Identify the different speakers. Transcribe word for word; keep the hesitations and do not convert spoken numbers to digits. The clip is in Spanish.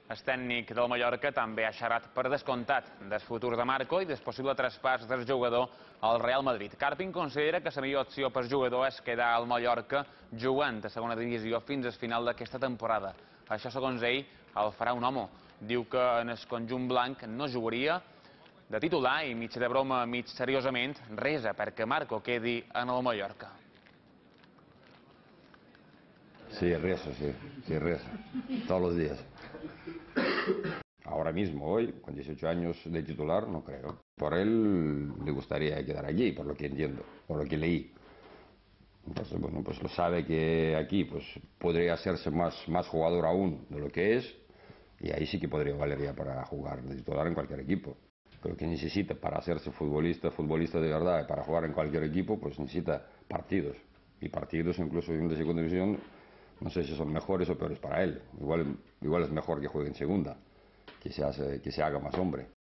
Speaker 1: El tècnic del Mallorca també ha xerrat per descomptat del futur de Marco i del possible traspàs del jugador al Real Madrid. Carpin considera que la millor opció per jugador és quedar al Mallorca jugant a segona divisió fins al final d'aquesta temporada. Això, segons ell, el farà un home. Diu que en el conjunt blanc no jugaria de titular i mig de broma, mig seriosament, resa perquè Marco quedi en el Mallorca.
Speaker 2: Sí, rezo, sí, sí, rezo, todos los días. Ahora mismo, hoy, con dieciocho años de titular, no creo. Por él le gustaría quedar allí, por lo que entiendo, por lo que leí. Entonces, bueno, pues lo sabe que aquí pues podría hacerse más, más jugador aún de lo que es, y ahí sí que podría valer ya para jugar de titular en cualquier equipo. Creo que necesita, para hacerse futbolista, futbolista de verdad, para jugar en cualquier equipo, pues necesita partidos. Y partidos, incluso en la segunda división, no sé si son mejores o peores para él. Igual, igual es mejor que juegue en segunda, que se, hace, que se haga más hombre.